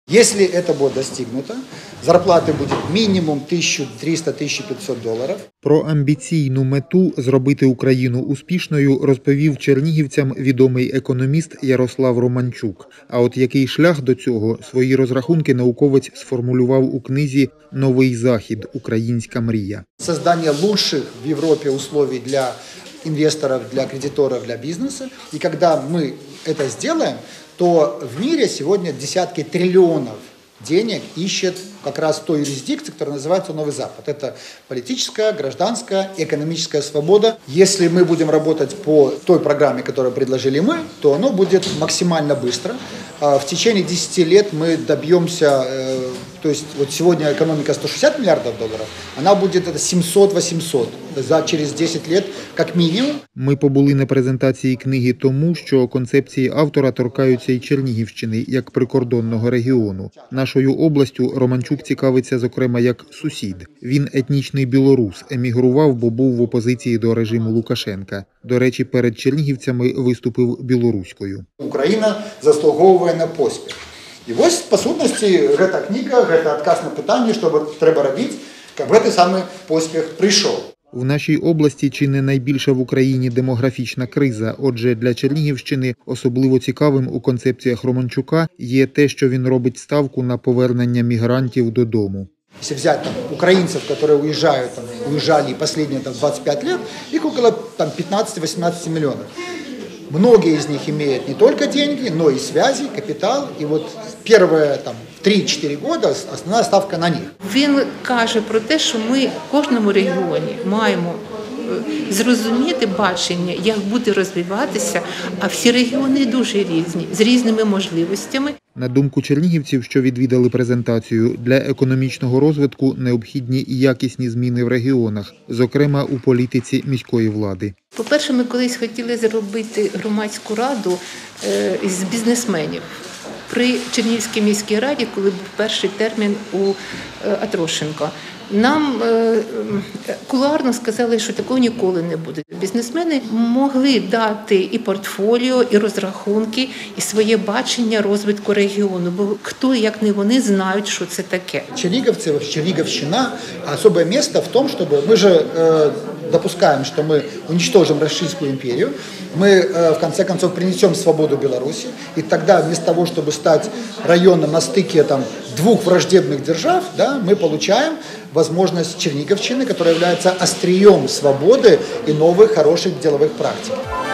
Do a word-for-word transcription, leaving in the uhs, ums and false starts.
Если это будет достигнуто, зарплаты будет мінімум тисяча триста - тисяча п'ятсот доларів. Про амбіційну мету зробити Україну успішною розповів чернігівцям відомий економіст Ярослав Романчук. А от який шлях до цього, свої розрахунки науковець сформулював у книзі «Новий Захід. Українська мрія». Создание лучших в Европе условий для инвесторов, для кредиторов, для бизнеса. И когда мы это сделаем, то в мире сегодня десятки триллионов денег ищет как раз той юрисдикции, которая называется Новый Запад. Это политическая, гражданская, экономическая свобода. Если мы будем работать по той программе, которую предложили мы, то оно будет максимально быстро. В течение десяти лет мы добьемся, то есть вот сегодня экономика сто шестьдесят миллиардов долларов, она будет это семьсот - восемьсот за через десять лет как минимум. Ми побули на презентації книги тому, що концепції автора торкаються і Чернігівщини, як прикордонного регіону. Нашою областю Романчук цікавиться, зокрема, як сусід. Він етнічний білорус, емігрував, бо був в опозиції до режиму Лукашенка. До речі, перед чернігівцями виступив білоруською. Україна заслуговує на поспіх. І ось, по сутності, ця книга, це відказ на питання, що треба робити, щоб цей самий поспіх прийшов. В нашій області чи не найбільша в Україні демографічна криза. Отже, для Чернігівщини особливо цікавим у концепціях Романчука є те, що він робить ставку на повернення мігрантів додому. Если взять там, украинцев, которые уезжают, там, уезжали последние там, двадцать пять лет, их около пятнадцати - восемнадцати миллионов. Многие из них имеют не только деньги, но и связи, капитал. И вот первые там, три-чотири года основна ставка на них. Він каже про те, що ми в кожному регіоні маємо зрозуміти бачення, як буде розвиватися, а всі регіони дуже різні, з різними можливостями. На думку чернігівців, що відвідали презентацію, для економічного розвитку необхідні і якісні зміни в регіонах, зокрема у політиці міської влади. По-перше, ми колись хотіли зробити громадську раду з бізнесменів при Чернігівській міській раді, коли був перший термін у Атрошенка. Нам е, кулуарно сказали, що такого ніколи не буде. Бізнесмени могли дати і портфоліо, і розрахунки, і своє бачення розвитку регіону, бо хто, як не вони, знають, що це таке. Черниговцы, Черниговщина, особое место в том, чтобы мы же э, допускаем, что мы уничтожим Российскую империю, мы э, в конце концов принесем свободу Беларуси, и тогда вместо того, чтобы стать районом на стыке там, двух враждебных держав, да, мы получаем возможность Черниговщины, которая является острием свободы и новых хороших деловых практик.